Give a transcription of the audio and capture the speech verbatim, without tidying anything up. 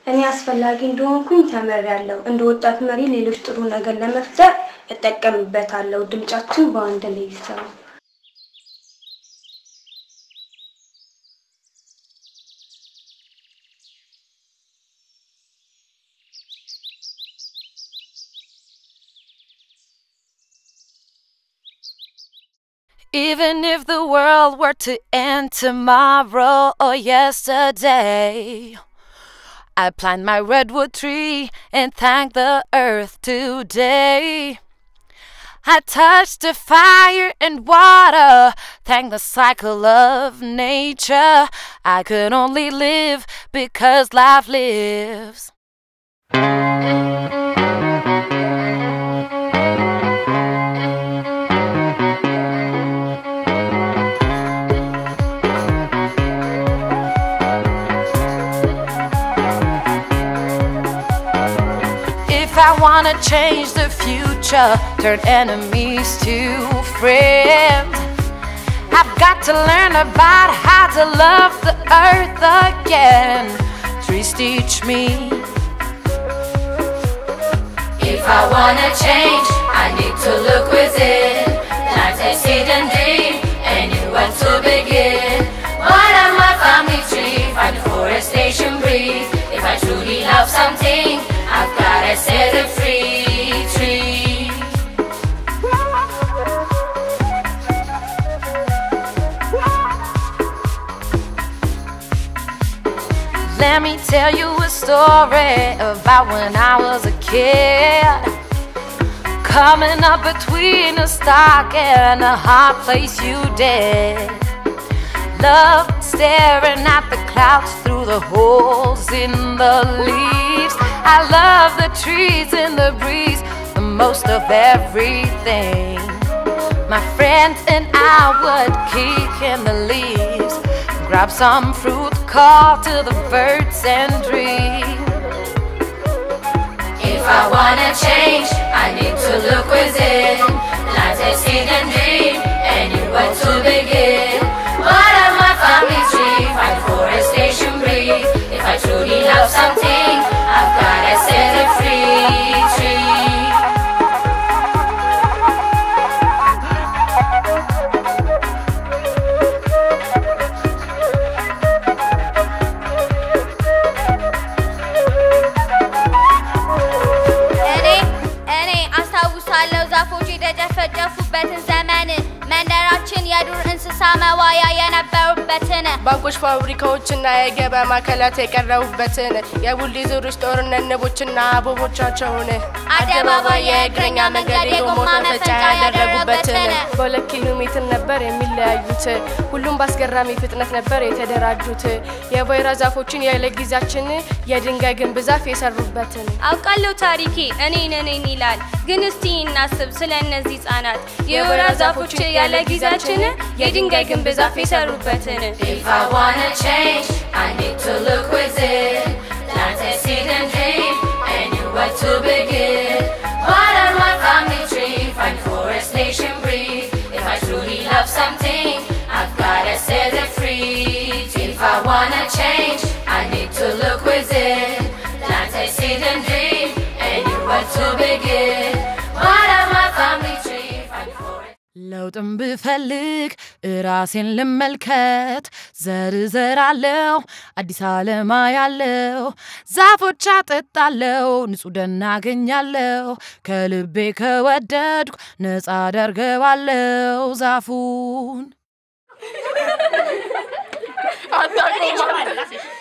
እኔ አስፈላጊ እንደሆንኩኝ ተመሪያለሁ እንደ ወጣት መሪ ሌሎች ጥሩ ነገር ለመፍጠር እጠቀምበታለሁ ድምጫችን በአንድ ላይ ይሰራ Even if the world were to end tomorrow or yesterday, I plant my redwood tree and thank the earth today. I touch the fire and water, thank the cycle of nature. I could only live because life lives. I wanna change the future, turn enemies to friends. I've got to learn about how to love the earth again. Trees teach me. If I wanna change, I need to look within. Plant a seed and dream, and you want to begin. Water my family tree, find deforestation breathe. If I truly love something, I've gotta set it free, tree. Let me tell you a story about when I was a kid, coming up between a stock and a hard place you did. Love staring at the clouds through the holes in the leaves. I love the trees and the breeze, the most of everything. My friends and I would kick in the leaves, grab some fruit, call to the birds and dream. If I wanna change, I need to look within. Plant a seed and dream, and you want to begin. What am my family tree? Find deforestation breathe. If I truly love something, I've gotta set it free, tree. እኔ እኔ አስታውሳለሁ ዛፎች የተጨፈጨፉበትን ዘመን መንደራችን የዱር እንስሳ መዋያ የነበሩበትን ባንኮች ፋብሪካዎችና የገበያ ማዕከላት የቀረቡበትን የቡልዲ ዙሮች ጦርነት ንቦችና አበቦቻቸውን አደባባይ የእግረኛ መንገድ የጎማ መፈንጫ ያደረጉበትን በሁለት ኪሎ ሜትር ነበር የሚለያዩት ሁሉም ባስገራሚ ፍጥነት ነበር የተደራጁት የወይራ ዛፎችን ያለ ጊዜያችን የድንጋይ ግንብ ዛፍ የሰሩበትን አውቃለሁ ታሪኬ እኔን እኔን ይላል ግን እስቲ እናስብ ስለነዚህ ጻናት የወይራ ዛፎች ያለ ጊዜያችን የድንጋይ ግንብ ዛፍ የሰሩበትን If I wanna change, I need to look within. Plant a seed and dream, and you want to begin. Water my family tree, find deforestation breathe. If I truly love something, I've gotta set it free. If I wanna change, I need to look within. Plant a seed and dream, and you want to begin. Water my family tree, find deforestation. ለውጥም ብፈልግ ራሴን ልመልከት ዘርዘራለሁ አዲስ ዓለም ያለው ዛፎች አጠጣለሁ ንጹህ ደን አገኛለሁ ከልቤ ከወደድኩ ነፃ አደርገዋለሁ ዛፉን